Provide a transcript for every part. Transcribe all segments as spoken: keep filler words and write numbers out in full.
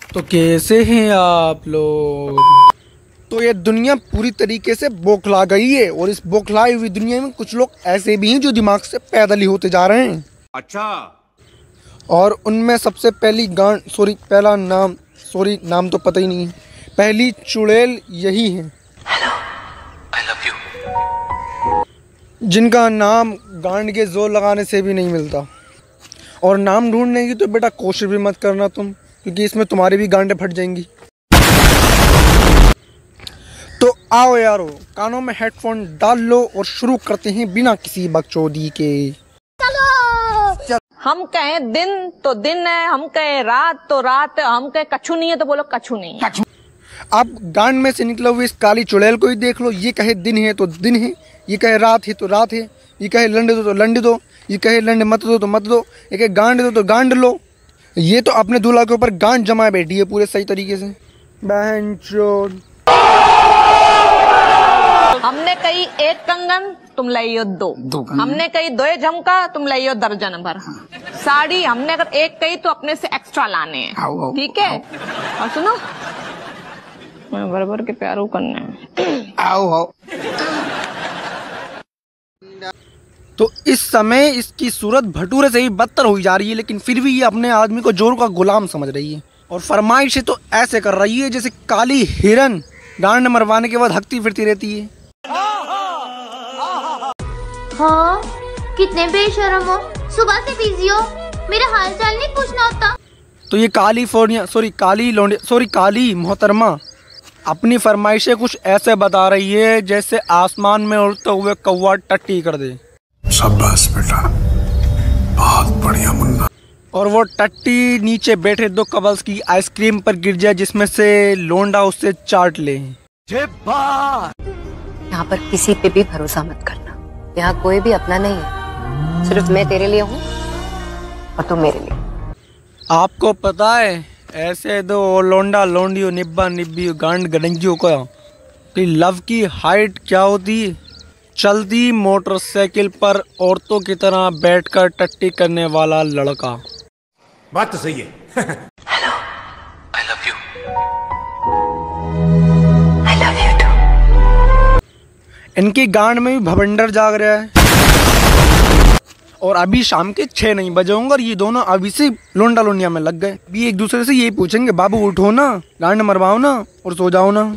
तो कैसे हैं आप लोग। तो ये दुनिया पूरी तरीके से बौखला गई है और इस बौखलाई हुई दुनिया में कुछ लोग ऐसे भी हैं जो दिमाग से पैदल ही होते जा रहे हैं। अच्छा। और उनमें सबसे पहली गांड सॉरी पहला नाम सॉरी नाम तो पता ही नहीं है, पहली चुड़ैल यही है। Hello, I love you. जिनका नाम गांड के जोर लगाने से भी नहीं मिलता। और नाम ढूंढने की तो बेटा कोशिश भी मत करना तुम, क्योंकि इसमें तुम्हारी भी गांडें फट जाएंगी। तो आओ यारो, कानों में हेडफोन डाल लो और शुरू करते हैं बिना किसी बकचोदी के। चलो। हम कहें दिन तो दिन है, हम कहें रात तो रात है, हम कहें कछु नहीं है तो बोलो कछु नहीं है। अब गांड में से निकले हुए इस काली चुड़ैल को ही देख लो। ये कहे दिन है तो दिन है, ये कहे रात है तो रात है, ये कहे लंड दो तो लंड दो, ये कहे लंड मत दो तो मत दो, ये कहे गांड दो तो गांड लो। ये तो अपने दूल्हा के ऊपर गांड जमाए बैठी है पूरे सही तरीके से। बहन चोद। हमने कही एक कंगन तुम लाइयो दो, दो हमने कही दो झमका तुम लाइयो दर्जन भर। साड़ी हमने अगर एक कही तो अपने से एक्स्ट्रा लाने हैं, ठीक है। और सुनो, मैं भर भर के प्यारो करने हैं। आओ आओ। तो इस समय इसकी सूरत भटूरे से भी बदतर हुई जा रही है, लेकिन फिर भी ये अपने आदमी को जोर का गुलाम समझ रही है और फरमाइश तो ऐसे कर रही है जैसे काली हिरन गांड मरवाने के बाद हकती फिरती रहती है। हाँ, कितने बेशरम हो, सुबह से बिजी हो, मेरा हाल चाल नहीं पूछना होता। तो ये कैलिफोर्निया सॉरी काली लोंडे सॉरी काली मोहतरमा अपनी फरमाइशें कुछ ऐसे बता रही है जैसे आसमान में उड़ते हुए कौवा टट्टी कर दे। शाबाश बेटा, बहुत बढ़िया मुन्ना। और वो टट्टी नीचे बैठे दो कबल्स की आइसक्रीम पर गिर जाए जिसमें से लोंडा उससे चाट ले। यहाँ पर किसी पे भी भरोसा मत करना, यहाँ कोई भी अपना नहीं है, सिर्फ मैं तेरे लिए हूँ और तू मेरे लिए। आपको पता है ऐसे दो लोंडा लोंडियो निब्बा निब्बी गांड गडंगियों का कि लव की हाइट क्या होती है? चलती मोटरसाइकिल पर औरतों की तरह बैठकर टट्टी करने वाला लड़का। बात तो सही है। Hello, I love you. I love you too. इनकी गांड में भी भवंडर जाग रहा है और अभी शाम के छह नहीं बजे होंगे और ये दोनों अभी से लोंडा लोंडिया में लग गए। भी एक दूसरे से यही पूछेंगे, बाबू उठो ना, गांड मरवाओ ना और सो जाओ ना।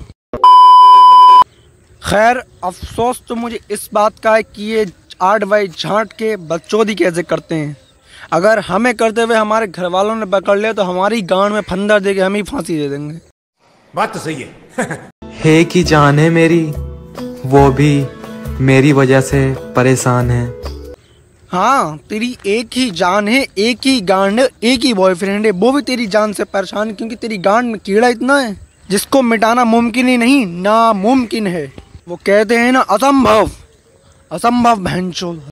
खैर अफसोस तो मुझे इस बात का है कि ये आठ भाई झांट के बकचोदी कैसे करते हैं। अगर हमें करते हुए हमारे घर वालों ने पकड़ लिया तो हमारी गांड में फंदा दे के हमें ही फांसी दे देंगे। बात तो सही है। है कि जान है मेरी, वो भी मेरी वजह से परेशान है। हाँ, तेरी एक ही जान है, एक ही गांड है, एक ही बॉयफ्रेंड है, वो भी तेरी जान से परेशान है क्योंकि तेरी गांड में कीड़ा इतना है जिसको मिटाना मुमकिन ही नहीं नामुमकिन है। वो कहते हैं ना असंभव, असंभव भैंचोद